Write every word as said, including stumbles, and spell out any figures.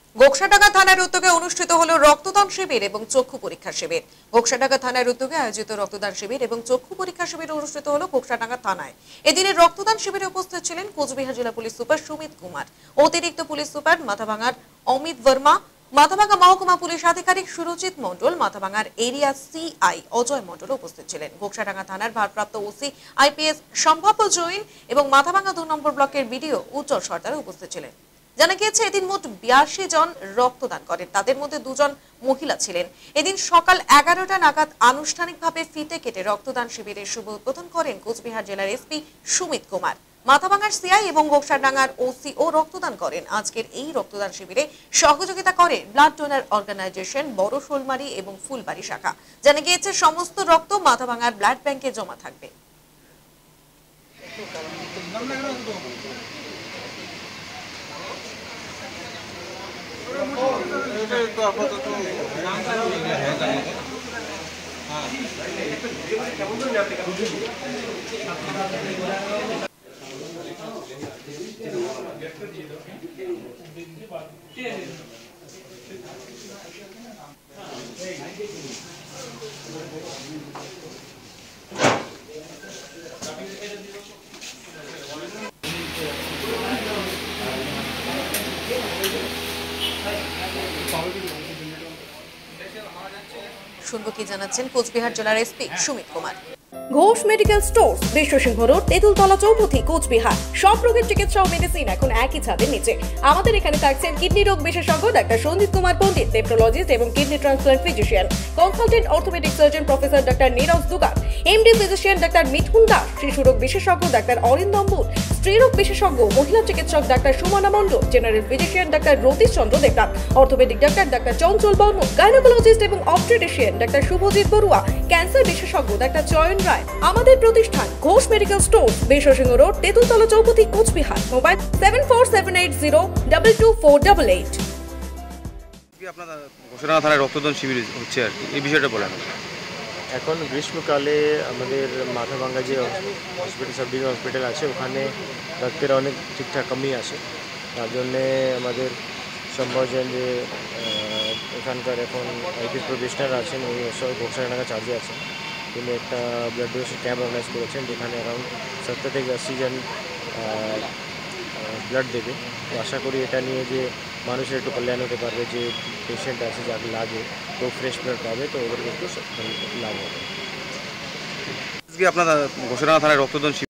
গোকসাডাঙ্গা থানার উদ্যোগে অনুষ্ঠিত হলো রক্তদান শিবির এবং চক্ষু পরীক্ষা শিবির। গোকসাডাঙ্গা থানার উদ্যোগে আয়োজিত রক্তদান শিবির এবং চক্ষু পরীক্ষা শিবির অনুষ্ঠিত হলো গোকসাডাঙ্গা থানায়। এদিনের রক্তদান শিবিরে উপস্থিত ছিলেন কোচবিহার জেলা পুলিশ সুপার সুমিত কুমার, অতিরিক্ত পুলিশ সুপার মাথাভাঙার অমিত বর্মা, মাথাভাঙা মহকুমা পুলিশ আধিকারিক সুরজিৎ মণ্ডল, মাথাভাঙার এরিয়া সিআই অজয় মণ্ডল উপস্থিত ছিলেন। গোকসাডাঙ্গা থানার ভারপ্রাপ্ত ওসি আইপিএস সম্ভাব্য জৈন এবং মাথাভাঙা দু নম্বর ব্লকের বিডিও উজ্জ্বল সর্দার উপস্থিত ছিলেন। জানা গিয়েছে এদিন মোট বিরাশি জন রক্তদান করেন, তাদের মধ্যে দুজন মহিলা ছিলেন। এদিন সকাল এগারোটা নাগাদ আনুষ্ঠানিকভাবে ফিতে কেটে রক্তদান শিবিরের শুভ উদ্বোধন করেন কোচবিহার জেলার এসপি সুমিত কুমার। মাথাভাঙার সিআই এবং গোকসাডাঙ্গার ওসি ও রক্তদান করেন। আজকের এই রক্তদান শিবিরে সহযোগিতা করে ব্লাড ডোনার অর্গানাইজেশন বড় শোলমারি এবং ফুলবাড়ি শাখা। জানা গিয়েছে সমস্ত রক্ত মাথাভাঙার ব্লাড ব্যাংকে জমা থাকবে। শুনবো কি জানাচ্ছেন কোচবিহার জেলার SP Sumit Kumar. Ghosh medical store, Biswasingha road, Tentultala Choupathi, Coochbehar. সব রোগের চিকিৎসা ও মেডিসিন এখন একই ছাদের নিচে। আমাদের এখানে থাকছেন কিডনি রোগ বিশেষজ্ঞ ডাক্তার সন্দীপ কুমার পণ্ডিত, নেফ্রোলজিস্ট এবং kidney transplant physician, consultant orthopaedic surgeon professor doctor Niraj Dugar, MD physician doctor Mithun Das, শিশু রোগ বিশেষজ্ঞ ডাক্তার অরিন্দম বুল, স্ত্রী রোগ বিশেষজ্ঞ মহিলা চিকিৎসক doctor Sumana Mondal, general physician doctor Ratish Chandra Debnath, orthopaedic doctor doctor Chanchal Barman, gynaecologist এবং obstetrician doctor Subhajit Barua, cancer বিশেষজ্ঞ ডাক্তার চয়ন রায়। আমাদের প্রতিষ্ঠান Ghosh medical store, Biswasingha road, Tentultala Choupathi, Coochbehar. Mobile seven four seven eight zero double two four double eight. আপনারা গোকসাডাঙ্গা থানায় রক্তদান শিবির হচ্ছে আর কি, এই বিষয়টা বলেন। এখন গ্রীষ্মকালে আমাদের মাথাভাঙ্গা যে হসপিটাল সাব ডিভিশন হসপিটাল আছে ওখানে রক্তের অনেক ঠিকঠাক কমই আসে। তার জন্যে আমাদের সম্ভাবনা যে এখানকার এখন আইপিএস প্রফেশনাল আছেন, উনি গোকসাডাঙ্গা চার্জে আছেন, তিনি একটা ব্লাড ডোনেশন ক্যাম্প অর্গানাইজ করেছেন যেখানে অ্যারাউন্ড সত্তর থেকে আশি জন ব্লাড দেবে। তো আশা করি এটা নিয়ে যে মানুষের একটু কল্যাণ হতে পারবে, যে পেশেন্ট আছে যাকে লাগে তো ফ্রেশ ব্লাড পাবে, তো ওদের একটু লাভ হবে। আজকে আপনারা গোকসাডাঙ্গা থানায় রক্তদান